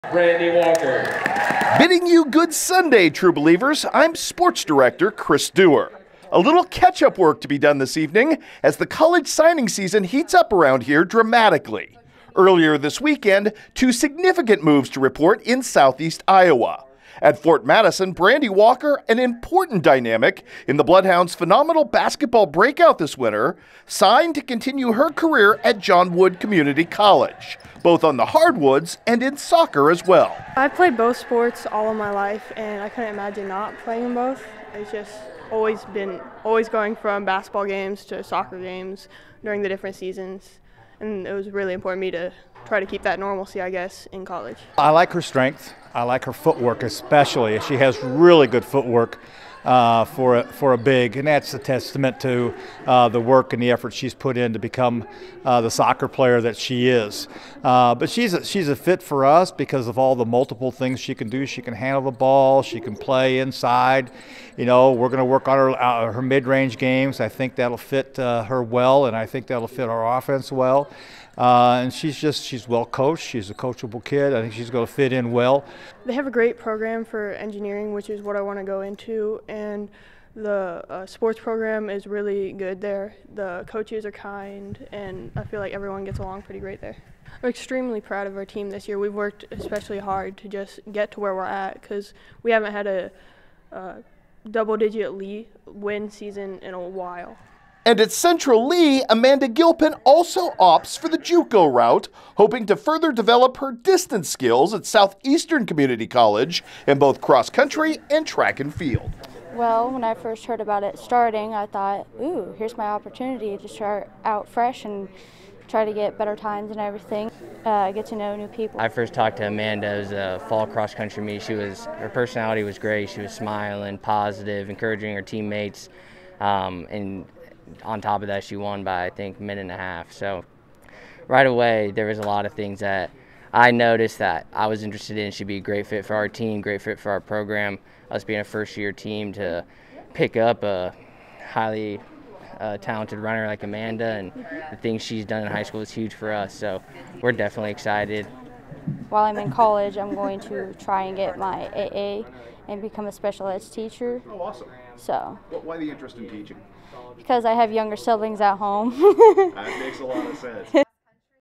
Brandy Walker. Bidding you good Sunday, true believers. I'm Sports Director Chris Dewar. A little catch-up work to be done this evening as the college signing season heats up around here dramatically. Earlier this weekend, two significant moves to report in southeast Iowa. At Fort Madison, Brandy Walker, an important dynamic in the Bloodhounds' phenomenal basketball breakout this winter, signed to continue her career at John Wood Community College, both on the hardwoods and in soccer as well. I played both sports all of my life, and I couldn't imagine not playing them both. It's just always going from basketball games to soccer games during the different seasons, and it was really important to me to try to keep that normalcy, I guess, in college. I like her strength. I like her footwork especially. She has really good footwork for a big, and that's a testament to the work and the effort she's put in to become the soccer player that she is. But she's a fit for us because of all the multiple things she can do. She can handle the ball. She can play inside. You know, we're going to work on her mid-range games. I think that'll fit her well, and I think that'll fit our offense well. And she's well coached. She's a coachable kid. I think she's going to fit in well. They have a great program for engineering, which is what I want to go into, and the sports program is really good there. The coaches are kind, and I feel like everyone gets along pretty great there. I'm extremely proud of our team this year. We've worked especially hard to just get to where we're at because we haven't had a double-digit win season in a while. And at Central Lee, Amanda Gilpin also opts for the JUCO route, hoping to further develop her distance skills at Southeastern Community College in both cross-country and track and field. Well, when I first heard about it starting, I thought, ooh, here's my opportunity to start out fresh and try to get better times and everything, get to know new people. I first talked to Amanda as a fall cross-country meet. Her personality was great. She was smiling, positive, encouraging her teammates, and on top of that, she won by, I think, a minute and a half. So right away, there was a lot of things that I noticed that I was interested in. She'd be a great fit for our team, great fit for our program. Us being a first-year team to pick up a highly talented runner like Amanda, and the things she's done in high school is huge for us. So we're definitely excited. While I'm in college, I'm going to try and get my AA and become a special ed teacher. Oh, awesome. So. Why the interest in teaching? Because I have younger siblings at home. That makes a lot of sense.